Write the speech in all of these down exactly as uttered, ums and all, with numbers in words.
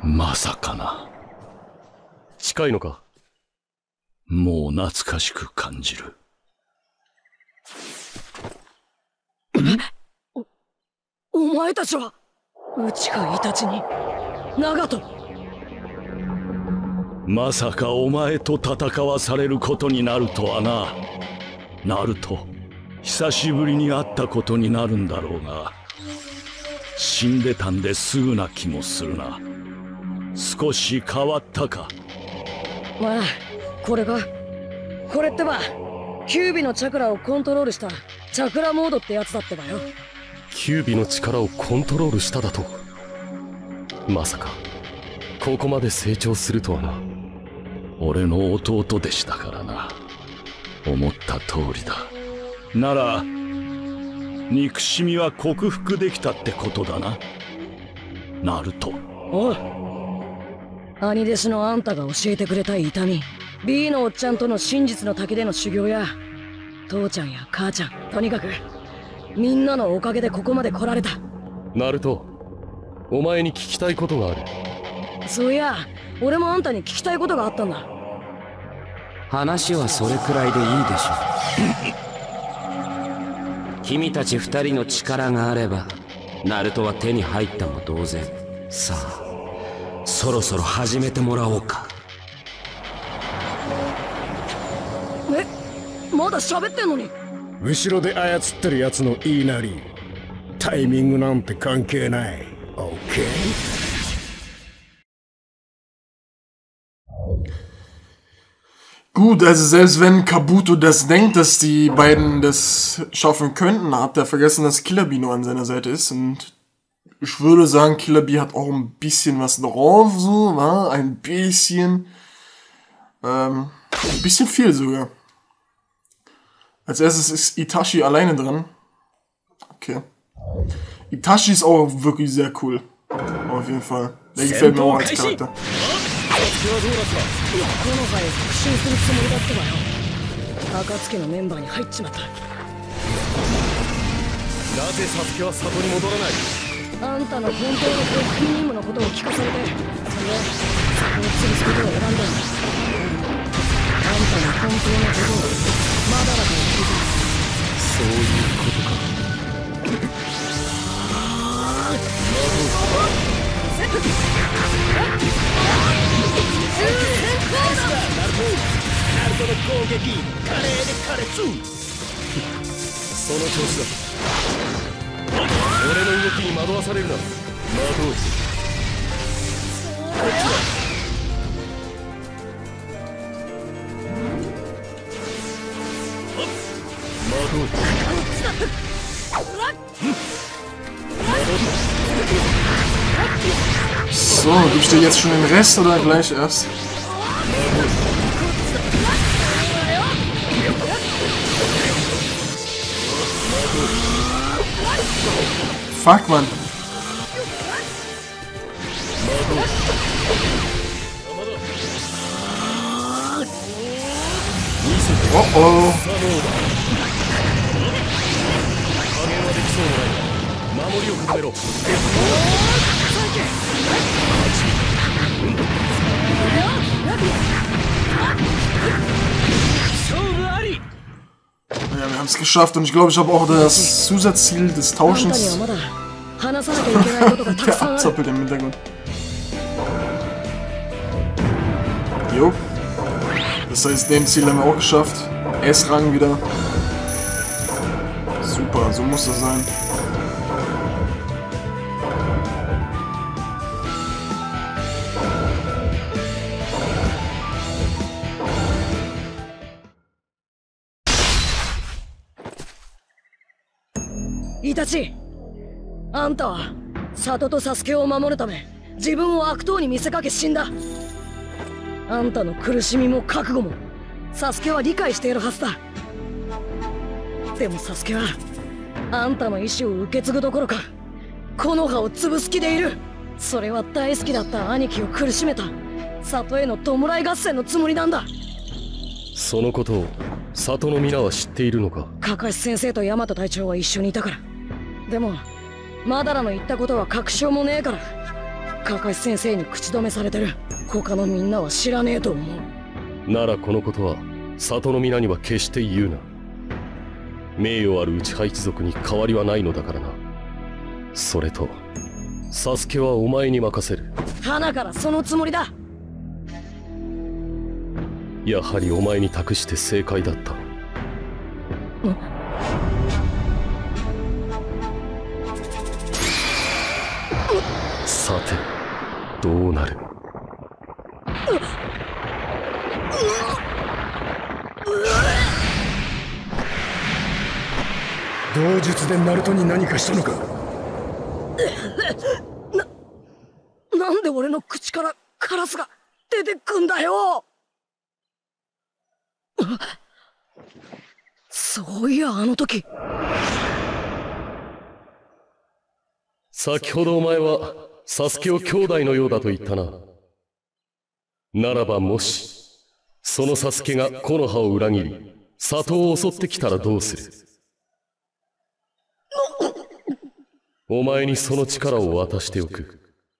まさかな。 近いのか？ もう懐かしく感じる。 お、お前たちは内海イタチに長門。 まさかお前と戦わされることになるとはな。ナルト、久しぶりに会ったことになるんだろうが、死んでたんですぐな気もするな。少し変わったか？ まあこれか。これってばキュービのチャクラをコントロールしたチャクラモードってやつだってばよ。 キュービの力をコントロールしただと？まさかここまで成長するとはな。 俺の弟でしたからな。思った通りだ。なら憎しみは克服できたってことだな、ナルト。 おう、兄弟子のあんたが教えてくれた痛み、 B のおっちゃんとの真実の滝での修行や父ちゃんや母ちゃん、とにかくみんなのおかげでここまで来られた。 ナルト、お前に聞きたいことがある。 そういや俺もあんたに聞きたいことがあったんだ。 話はそれくらいでいいでしょう。君たち二人の力があればナルトは手に入ったも同然。さあそろそろ始めてもらおうか。 え、まだ喋ってんのに。 後ろで操ってるやつの言いなり、タイミングなんて関係ない。 OK。 Gut, also selbst wenn Kabuto das denkt, dass die beiden das schaffen könnten, hat er vergessen, dass Killer Bee nur an seiner Seite ist. Und ich würde sagen, Killer Bee hat auch ein bisschen was drauf, so, na? Ein bisschen. Ähm, ein bisschen viel sogar. Als erstes ist Itachi alleine dran. Okay. Itachi ist auch wirklich sehr cool. Auf jeden Fall. Der gefällt mir auch als Charakter. この葉へ復讐するつもりだってばよ。暁のメンバーに入っちまった。なぜサスケは里に戻らない？ あんたの本当の極秘任務のことを聞かされて、それで里を潰すことを選んだんだ。あんたの本当のことをまだらと聞いてる。 そういうことか。 ナルトの攻撃、華麗で加熱。 その調子だ。俺の動きに惑わされるな。魔導士。こっちだ。魔導士。 So, gibst du jetzt schon den Rest oder gleich erst? Fuck, Mann. Oh oh. Ja, wir haben es geschafft und ich glaube, ich habe auch das Zusatzziel des Tauschens. Der abzappelt im Hintergrund. Jo. Das heißt, dem Ziel haben wir auch geschafft. S-Rang wieder. Super, so muss das sein. Itachi、あんたは里とサスケを守るため自分を悪党に見せかけ死んだ。あんたの苦しみも覚悟もサスケは理解しているはずだ。でもサスケはあんたの意志を受け継ぐどころか木の葉を潰す気でいる。それは大好きだった兄貴を苦しめた里への弔い合戦のつもりなんだ。 そのことを里の皆は知っているのか？ カカシ先生とヤマト隊長は一緒にいたから。でもマダラの言ったことは確証もねえからカカシ先生に口止めされてる。他のみんなは知らねえと思う。 ならこのことは里の皆には決して言うな。名誉ある内派一族に変わりはないのだからな。それとサスケはお前に任せる。 花からそのつもりだ。 やはりお前に託して正解だった。さてどうなる。 同術でナルトに何かしたのか。 な、なんで俺の口からカラスが出てくんだよ。そういやあの時。 先ほどお前はサスケを兄弟のようだと言ったな。ならばもしそのサスケが木の葉を裏切り里を襲ってきたらどうする。お前にその力を渡しておく。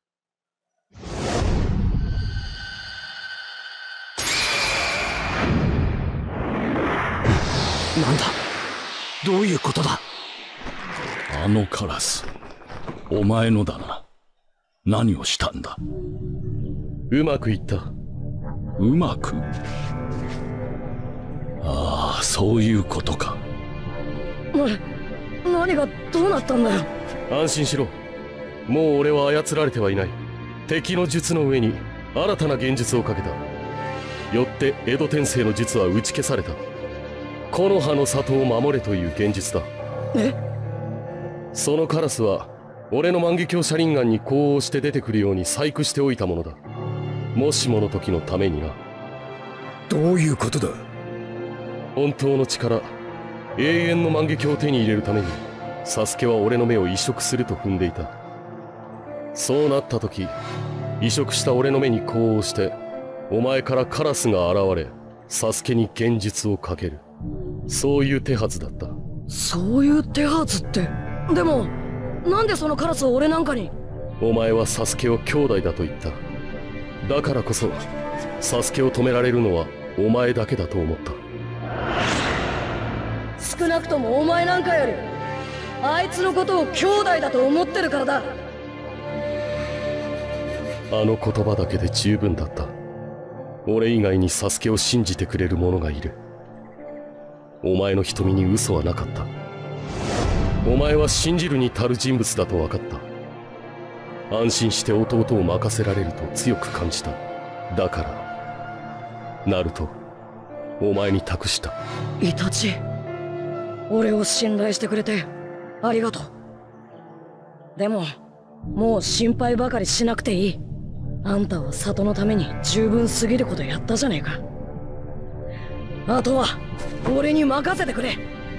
なんだ、どういうことだ。 あのカラス、お前のだな。何をしたんだ。 うまくいった。 うまく。ああ、そういうことか。 な、何がどうなったんだよ。 安心しろ。もう俺は操られてはいない。敵の術の上に新たな現実をかけた。よって江戸天聖の術は打ち消された。木の葉の里を守れという現実だ。 え？ そのカラスは俺の万華鏡車輪眼に呼応して出てくるように細工しておいたものだ。もしもの時のためにな。 どういうことだ。 本当の力、永遠の万華鏡を手に入れるためにサスケは俺の目を移植すると踏んでいた。そうなった時、移植した俺の目に呼応してお前からカラスが現れサスケに現実をかける。そういう手はずだった。 そういう手はずって。でもなんでそのカラスを俺なんかに。 お前はサスケを兄弟だと言った。だからこそサスケを止められるのはお前だけだと思った。 少なくともお前なんかよりあいつのことを兄弟だと思ってるからだ。 あの言葉だけで十分だった。俺以外にサスケを信じてくれる者がいる。お前の瞳に嘘はなかった。お前は信じるに足る人物だと分かった。安心して弟を任せられると強く感じた。だからナルト、お前に託した。 イタチ、俺を信頼してくれてありがとう。でももう心配ばかりしなくていい。あんたは里のために十分すぎることやったじゃねえか。あとは俺に任せてくれ。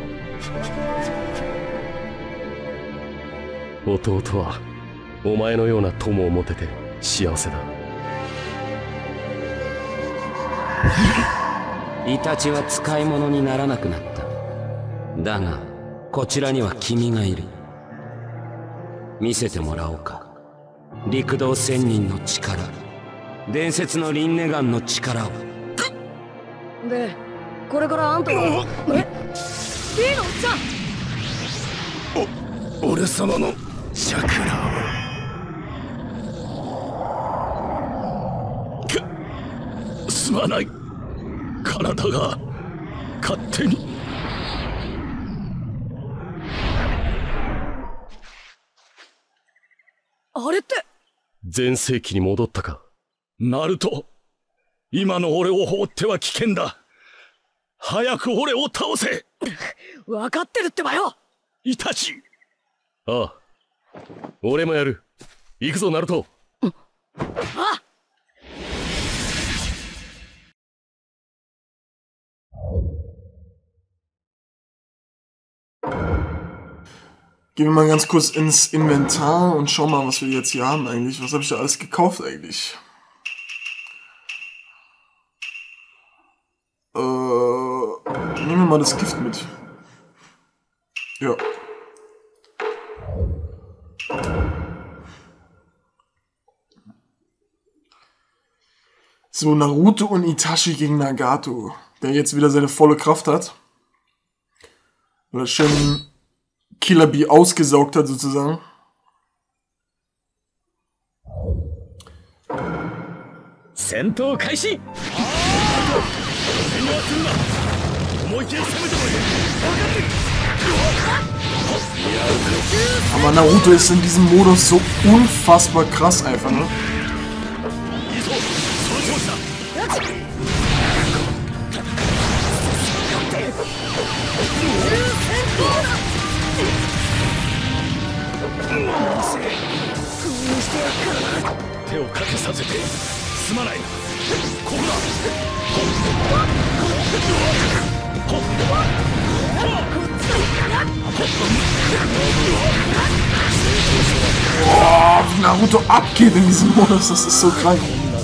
弟はお前のような友を持てて幸せだ。 イタチは使い物にならなくなった。だがこちらには君がいる。見せてもらおうか。陸道仙人の力、伝説のリンネガンの力を。 でこれからあんたは。え、いいのおっちゃん。 お、俺様のチャクラを。く、すまない。体が勝手に。 あれって全盛期に戻ったか。 ナルト、今の俺を放っては危険だ。早く俺を倒せ。 分かってるってばよ。 イタチ。 ああ、俺もやる。行くぞナルト。 あっ。 Gehen wir mal ganz kurz ins Inventar und schauen mal, was wir jetzt hier haben eigentlich. Was habe ich da alles gekauft eigentlich? Äh, nehmen wir mal das Gift mit. Ja. So, Naruto und Itachi gegen Nagato, der jetzt wieder seine volle Kraft hat. Oder schön Killer Bee ausgesaugt hat, sozusagen. Sentou Kaishi! Aber Naruto ist in diesem Modus so unfassbar krass einfach, ne? Boah, wie Naruto abgeht in diesem Modus, das ist so krank.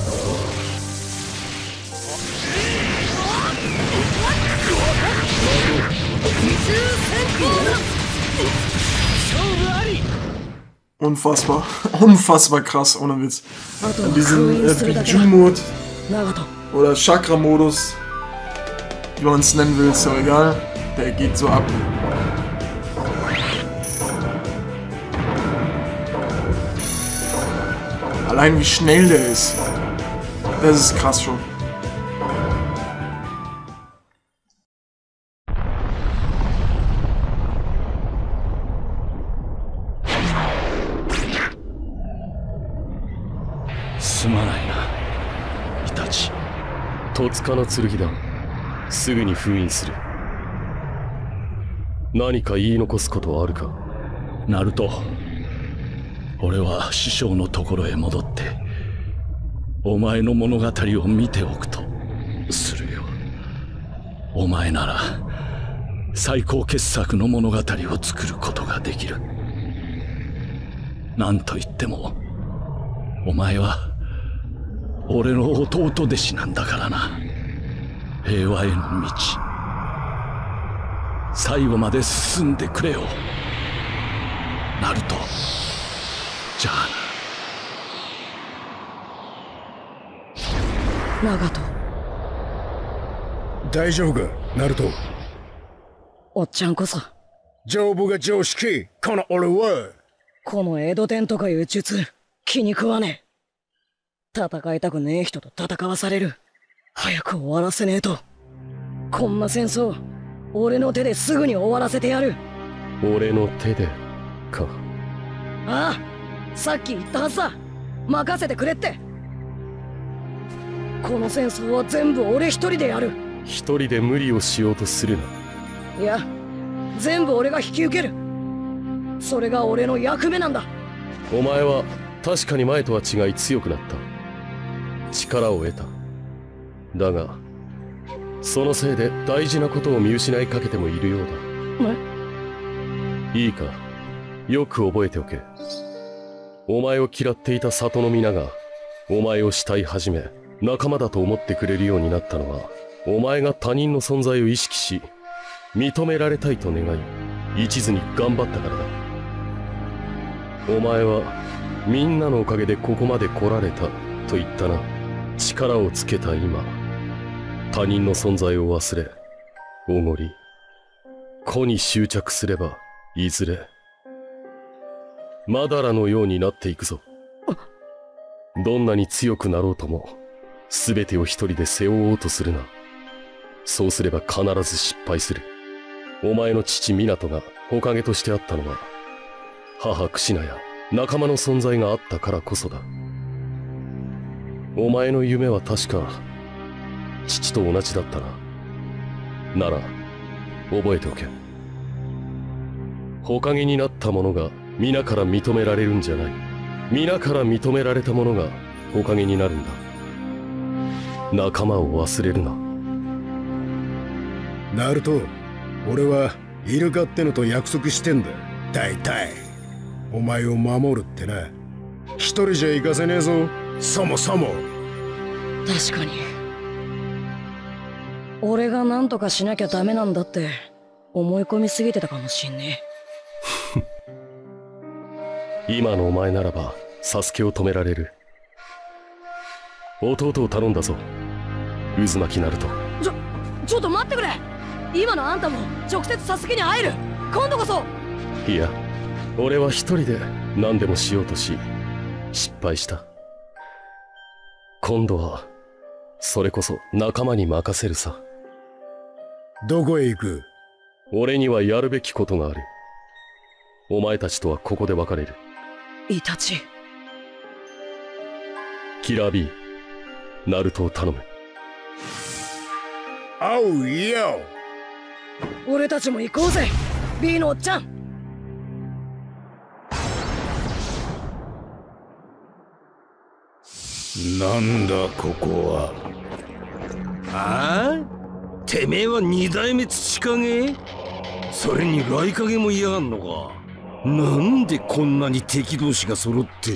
Unfassbar, unfassbar krass, ohne Witz. In diesem äh, Biju-Mode oder Chakra-Modus, wie man es nennen will, ist ja egal. Der geht so ab. Allein wie schnell der ist, das ist krass schon. Itachi、戸塚の剣だ。すぐに封印する。何か言い残すことはあるか？ ナルト、俺は師匠のところへ戻ってお前の物語を見ておくとするよ。お前なら最高傑作の物語を作ることができる。なんといってもお前は俺の弟弟子なんだからな。平和への道、最後まで進んでくれよ、ナルト。じゃあな。ナガト。 大丈夫か、ナルト。 おっちゃんこそ。 丈夫が常識、この俺は。 この江戸天とかいう術、気に食わねえ。戦いたくねえ人と戦わされる。早く終わらせねえと。こんな戦争、俺の手ですぐに終わらせてやる。 俺の手でか。 ああ、さっき言ったはずだ。任せてくれって。この戦争は全部俺一人でやる。 一人で無理をしようとするな。 いや、全部俺が引き受ける。それが俺の役目なんだ。 お前は確かに前とは違い強くなった。力を得た。だがそのせいで大事なことを見失いかけてもいるようだ。いいか、よく覚えておけ。お前を嫌っていた里の皆がお前を慕い始め仲間だと思ってくれるようになったのは、お前が他人の存在を意識し認められたいと願い一途に頑張ったからだ。お前はみんなのおかげでここまで来られたと言ったな。力をつけた今、他人の存在を忘れおごり個に執着すれば、いずれマダラのようになっていくぞ。どんなに強くなろうとも全てを一人で背負おうとするな。そうすれば必ず失敗する。お前の父湊が火影としてあったのは、母クシナや仲間の存在があったからこそだ。お前の夢は確か父と同じだったな。なら覚えておけ。火影になった者が皆から認められるんじゃない。皆から認められた者が火影になるんだ。仲間を忘れるな。 ナルト、俺はイルカってのと約束してんだ。大体お前を守るってな。一人じゃ行かせねえぞ、そもそも。 確かに俺が何とかしなきゃダメなんだって思い込みすぎてたかもしんねえ。今のお前ならばサスケを止められる。 弟を頼んだぞ、渦巻きナルト。 ちょちょっと待ってくれ。今のあんたも直接サスケに会える。今度こそ。 いや、俺は一人で何でもしようとし失敗した。今度はそれこそ仲間に任せるさ。 どこへ行く？ 俺にはやるべきことがある。お前たちとはここで別れる。 イタチ。 キラー B、 ナルトを頼む。 おうよ。 俺たちも行こうぜ B のおっちゃん。 なんだここは。 ああ、てめえは二代目土影？それに雷影も嫌がんのか。なんでこんなに敵同士が揃ってって。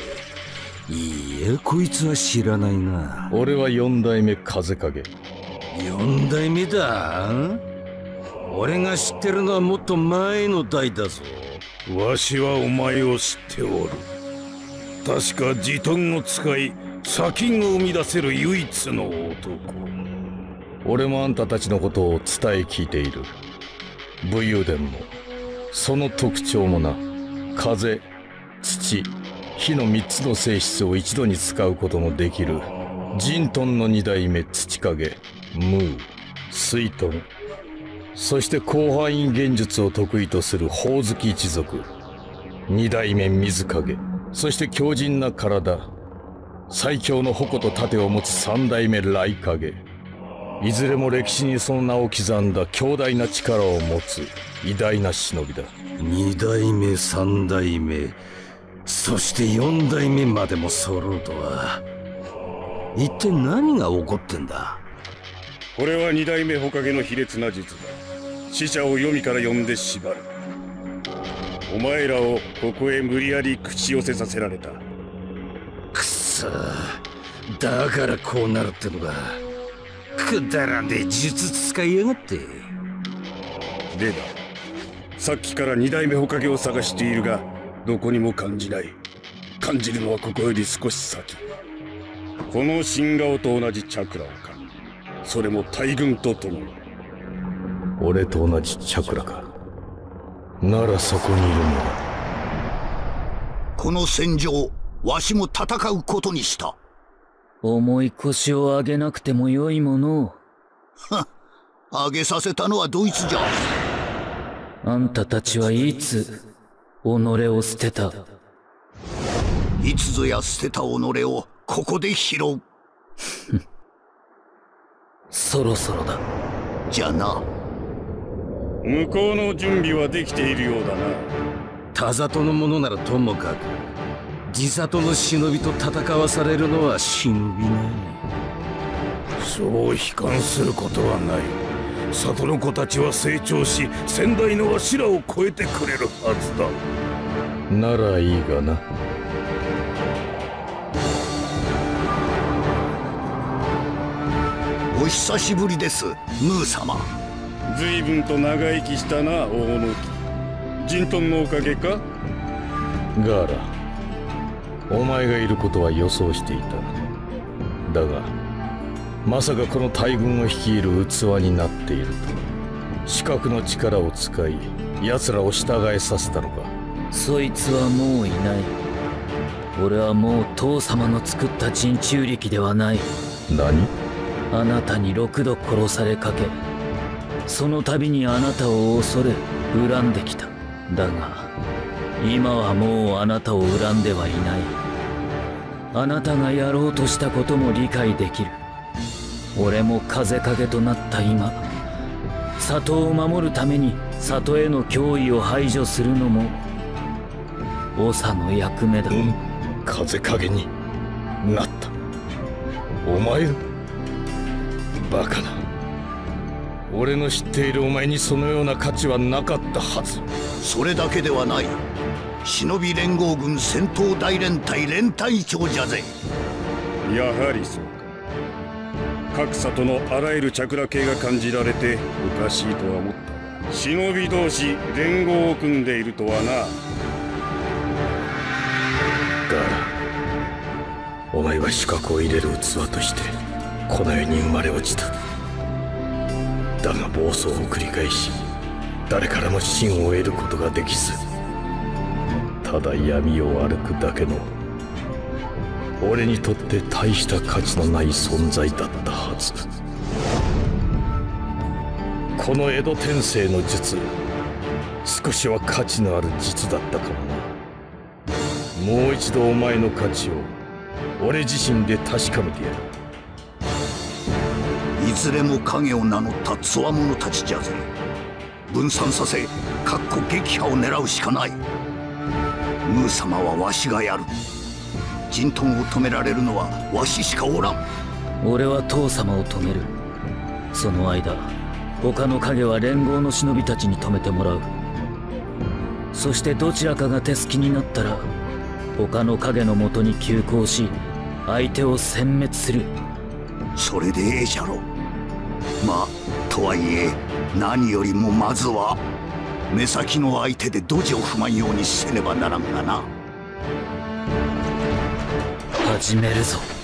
いや、こいつは知らないな。 俺は四代目風影。 四代目だ？俺が知ってるのはもっと前の代だぞ。 わしはお前を知っておる。確かジトンを使い砂金を生み出せる唯一の男。俺もあんたたちのことを伝え聞いている。武勇伝もその特徴もな。風、土、火の三つの性質を一度に使うことのできるジントンの二代目土影、ムー、水遁、そして広範囲幻術を得意とするホウズキ一族、二代目水影、そして強靭な体、最強の矛と盾を持つ三代目雷影。いずれも歴史にその名を刻んだ強大な力を持つ偉大な忍びだ。 二代目、三代目、そして四代目までも揃うとは。一体何が起こってんだ？ これは二代目火影の卑劣な術だ。死者を黄泉から呼んで縛る。お前らをここへ無理やり口寄せさせられた。 くそ、だからこうなるってのか。くだらねえ術使いやがって。 でだ、さっきから二代目火影を探しているがどこにも感じない。感じるのはここより少し先。この新顔と同じチャクラをか。それも大軍と共に。俺と同じチャクラか。ならそこにいるのは。 この戦場、わしも戦うことにした。 重い腰を上げなくてもよいものを。 はっ、上げさせたのはドイツじゃ。 あんたたちはいつ己を捨てた？ いつぞや捨てた己をここで拾う。 そろそろだ。 じゃな。 向こうの準備はできているようだな。 田里のものならともかく、地里の忍びと戦わされるのは忍びない。 そう悲観することはない。里の子たちは成長し、先代のわしらを超えてくれるはずだ。ならいいがな。 お久しぶりです、ムー様。 随分と長生きしたな、大野木。ジントンのおかげか？ガーラ、お前がいることは予想していた。だがまさかこの大軍を率いる器になっていると。視覚の力を使い奴らを従えさせたのか。 そいつはもういない。俺はもう父様の作った人中力ではない。 何？ あなたに六度殺されかけ、その度にあなたを恐れ恨んできた。だが今はもうあなたを恨んではいない。あなたがやろうとしたことも理解できる。俺も風影となった今、里を守るために里への脅威を排除するのも長の役目だ。 うん、風影になった。お前がバカな。俺の知っているお前にそのような価値はなかったはず。 それだけではない。忍び連合軍戦闘大連隊連隊長じゃぜ。 やはりそうか。各里のあらゆるチャクラ系が感じられておかしいとは思ったが、忍び同士連合を組んでいるとはな。ガーラ、 お前は資格を入れる器としてこの世に生まれ落ちた。だが暴走を繰り返し誰からも信を得ることができず、ただ闇を歩くだけの俺にとって大した価値のない存在だったはず。この江戸天聖の術、少しは価値のある術だったかもな。もう一度お前の価値を俺自身で確かめてやる。 いずれも影を名乗ったつわものたちじゃぜ。分散させ、かっこ撃破を狙うしかない。ムー様はわしがやる。陣頭を止められるのはわししかおらん。 俺は父様を止める。その間他の影は連合の忍びたちに止めてもらう。そしてどちらかが手すきになったら他の影のもとに急行し相手を殲滅する。 それでええじゃろ。まあとはいえ何よりもまずは目先の相手でドジを踏まんようにせねばならんがな。 始めるぞ。